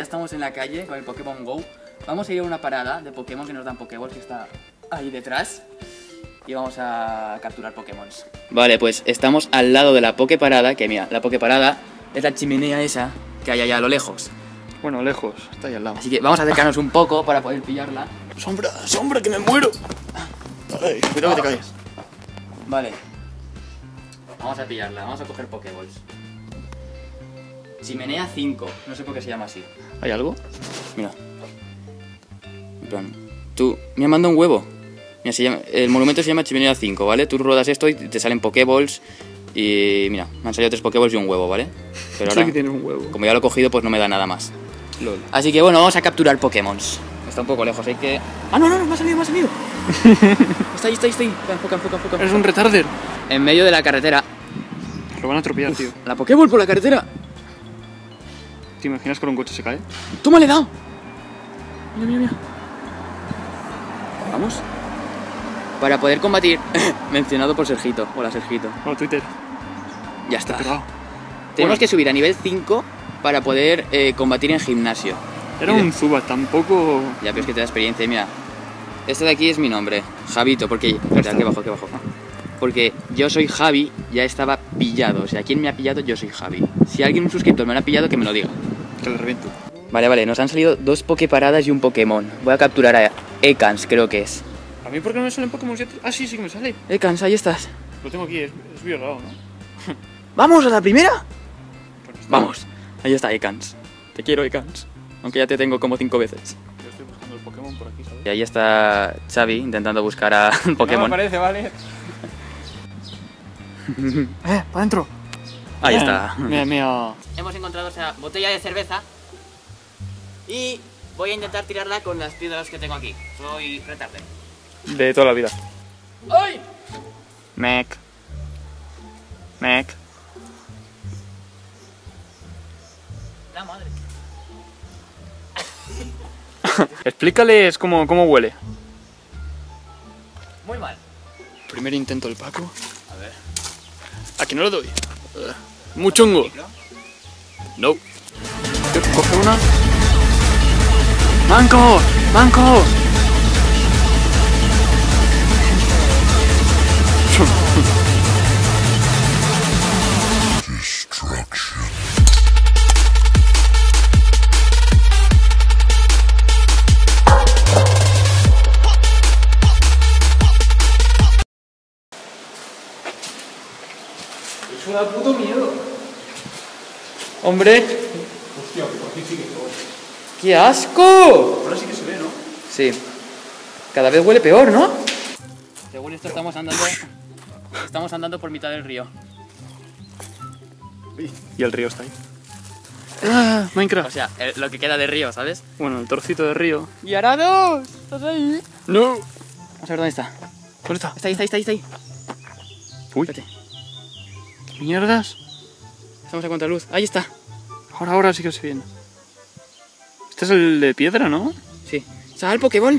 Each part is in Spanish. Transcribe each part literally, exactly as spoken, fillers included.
estamos en la calle con el Pokémon Go. Vamos a ir a una parada de Pokémon que nos dan Pokéball, que está ahí detrás. Y vamos a capturar Pokémon. Vale, pues estamos al lado de la Poképarada, que mira, la Poképarada es la chimenea esa que hay allá a lo lejos. Bueno, lejos, está ahí al lado. Así que vamos a acercarnos un poco para poder pillarla. ¡Sombra, sombra, que me muero! Ay, cuidado que te caes. Vale. Vamos a pillarla, vamos a coger Pokéballs. Chimenea cinco, no sé por qué se llama así. ¿Hay algo? Mira. En plan, tú, me ha mandado un huevo. Mira, se llama, el monumento se llama Chimenea cinco, ¿vale? Tú ruedas esto y te salen Pokéballs. Y mira, me han salido tres Pokéballs y un huevo, ¿vale? Pero ahora, sí que tienes un huevo. Como ya lo he cogido, pues no me da nada más. Lol. Así que bueno, vamos a capturar Pokémon. Está un poco lejos, hay que... ¡Ah, no, no, no! ¡Me ha salido, me ha salido! Está ahí, está ahí, está ahí. Enfoca, enfoca, enfoca. Eres un retarder. En medio de la carretera. Lo van a atropellar, Uf, tío. La Pokéball por la carretera. ¿Te imaginas que un coche se cae? ¡Toma, le he dado! Mira, mira, mira. Vamos. Para poder combatir. Mencionado por Sergito. Hola, Sergito. Bueno, Twitter. Ya está. Pegado. Tenemos Bueno. que subir a nivel cinco para poder eh, combatir en gimnasio. Era Y de- un Zubat, tampoco... Ya, pero es que te da experiencia. Mira, este de aquí es mi nombre, Javito, porque... Espera, aquí abajo, aquí abajo. Porque yo soy Javi, ya estaba pillado. O sea, ¿quién me ha pillado? Yo soy Javi. Si alguien, un suscriptor, me lo ha pillado, que me lo diga. Que le reviento. Vale, vale, nos han salido dos Poképaradas y un Pokémon. Voy a capturar a Ekans, creo que es. ¿A mí por qué no me salen Pokémon? Ah, sí, sí que me sale. Ekans, ahí estás. Lo tengo aquí, es, es violado, ¿no? ¡Vamos a la primera! Bueno, está- Vamos, ahí está Ekans. Te quiero, Ekans. Aunque ya te tengo como cinco veces. Yo estoy buscando el Pokémon por aquí, ¿sabes? Y ahí está Xavi intentando buscar a Pokémon. No me parece, vale. ¡Eh, para adentro! Ahí está. Mira, mira. Hemos encontrado esa botella de cerveza y voy a intentar tirarla con las piedras que tengo aquí. Soy retarde. De toda la vida. ¡Ay! Mec. Mec. La madre. Explícales cómo, cómo huele. Muy mal. Primer intento del Paco. A ver. Aquí no lo doy. Muy chungo. No. Coge una. ¡Manco! ¡Manco! Eso da puto miedo. Hombre. Hostia, por aquí sí que se huele. ¡Qué asco! Ahora sí que se ve, ¿no? Sí. Cada vez huele peor, ¿no? Según esto estamos andando. Estamos andando por mitad del río. Y el río está ahí. ¡Ah! O Minecraft. sea, el- lo que queda de río, ¿sabes? Bueno, el trocito de río. ¡Y Arados! ¿Estás ahí? ¡No! Vamos a ver dónde está. ¿Dónde está? Está ahí, está ahí, está ahí. Uy. Espérate. Mierdas. Estamos a contraluz. Ahí está. Ahora, ahora sí que se viene. Este es el de piedra, ¿no? Sí. ¡Sal, Pokéball!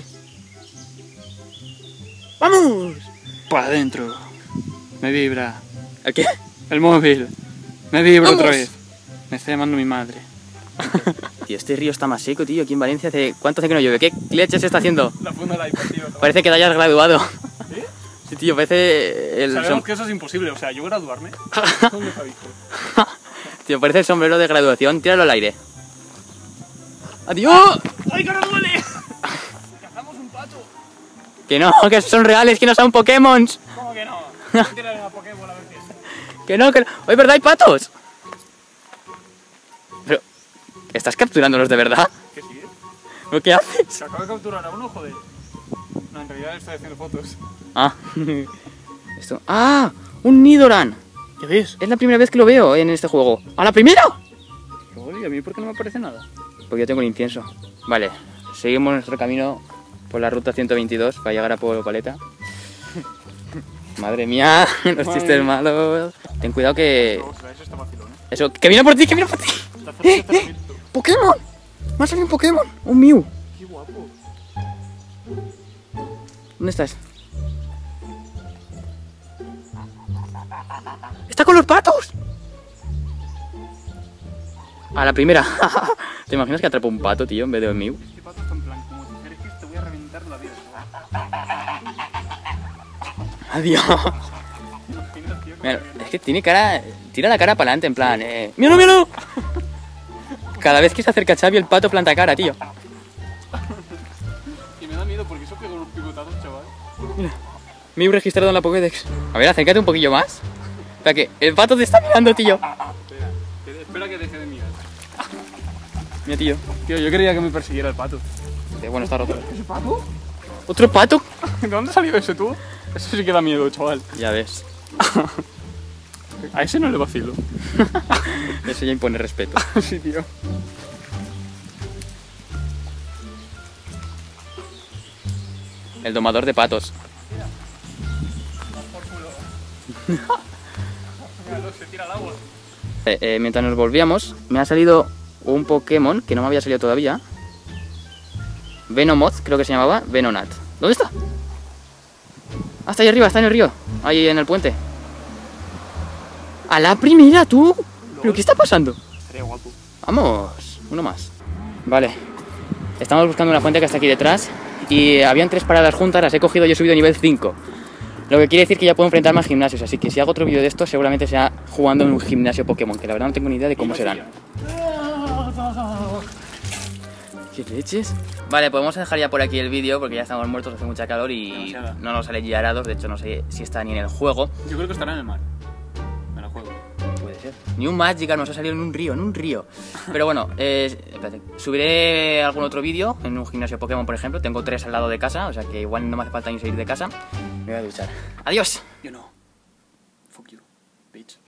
¡Vamos! Para adentro. Me vibra. ¿El qué? El móvil. Me vibra ¡Vamos! otra vez. Me está llamando mi madre. Tío, este río está más seco, tío. Aquí en Valencia hace... ¿Cuánto hace que no llueve? ¿Qué leche se está haciendo? La funda del iPod, tío. Parece que te hayas graduado. ¿Sí? Sí, tío, parece el... Sabemos som- que eso es imposible. O sea, yo graduarme. ¿Dónde se ha visto? Tío, parece el sombrero de graduación. Tíralo al aire. ¡Adiós! ¡Ay, que no duele! Cazamos un pato. Que no, que son reales, que no son Pokémon. ¿Cómo que no? Tírale a Pokémon a ver qué es. Que no, que no. Oye, ¿verdad? Hay patos. Pero, ¿estás capturándolos de verdad? ¿Qué sí? ¿Pero qué haces? Se acaba de capturar a uno, joder. No, en realidad estoy haciendo fotos. Ah. Esto. ¡Ah! Un Nidoran. ¿Qué ves? Es la primera vez que lo veo en este juego. ¡A la primera! Joder, ¿y a mí por qué no me aparece nada? Porque yo tengo el incienso. Vale, seguimos nuestro camino por la ruta ciento veintidós para llegar a Pueblo Paleta. Madre mía, los Madre chistes mía. malos. Ten cuidado que... No, eso está vacilón, ¿eh? Eso, que viene por ti, que viene por ti. Está fácil, ¡Eh, está eh! fácil. ¡Pokémon! Me ha salido un Pokémon. Un Mew. ¡Qué guapo! ¿Dónde estás? ¡Está con los patos! A la primera. ¿Te imaginas que atrapa un pato, tío, en vez de un Mew? Este pato está en plan, como si eres que te voy a reventar la vida. Adiós. Imagínate, tío. Mira, es que tiene cara... Tira la cara para adelante, en plan, eh... ¡Míralo, míralo! Cada vez que se acerca Xavi, el pato planta cara, tío. Y me da miedo porque eso pega unos picotazos, chaval. Mira, Mew registrado en la Pokédex. A ver, acércate un poquillo más. Para que el pato te está mirando, tío. Espera, que- espera que deje de mirar. Mira, tío. Tío, yo quería que me persiguiera el pato. Eh, Bueno, está roto. ¿Ese pato? ¿Otro pato? ¿De dónde salió ese tú? Eso sí que da miedo, chaval. Ya ves. A ese no le vacilo. Eso ya impone respeto. Sí, tío. El domador de patos. Se tira al agua. Eh, eh, mientras nos volvíamos, me ha salido un Pokémon que no me había salido todavía. Venomoth, creo que se llamaba. Venonat. ¿Dónde está? Ah, está ahí arriba, está en el río. Ahí en el puente. ¡A la primera, tú! ¿Pero qué está pasando? Estaría guapo. Vamos, uno más. Vale. Estamos buscando una fuente que está aquí detrás. Y habían tres paradas juntas, las he cogido y he subido a nivel cinco. Lo que quiere decir que ya puedo enfrentar más gimnasios. Así que si hago otro vídeo de esto, seguramente sea jugando en un gimnasio Pokémon. Que la verdad no tengo ni idea de cómo serán. ¿Qué leches? Vale, pues vamos a dejar ya por aquí el vídeo porque ya estamos muertos, hace mucha calor y Demasiada. no nos sale ya arados. De hecho, no sé si está ni en el juego. Yo creo que estará en el mar. Me la juego. Puede ser. Ni un Magikarp nos ha salido en un río, en un río. Pero bueno, eh, espérate. Subiré algún otro vídeo en un gimnasio Pokémon, por ejemplo. Tengo tres al lado de casa, o sea que igual no me hace falta ni salir de casa. Me voy a duchar. ¡Adiós! Yo no. Fuck you, bitch.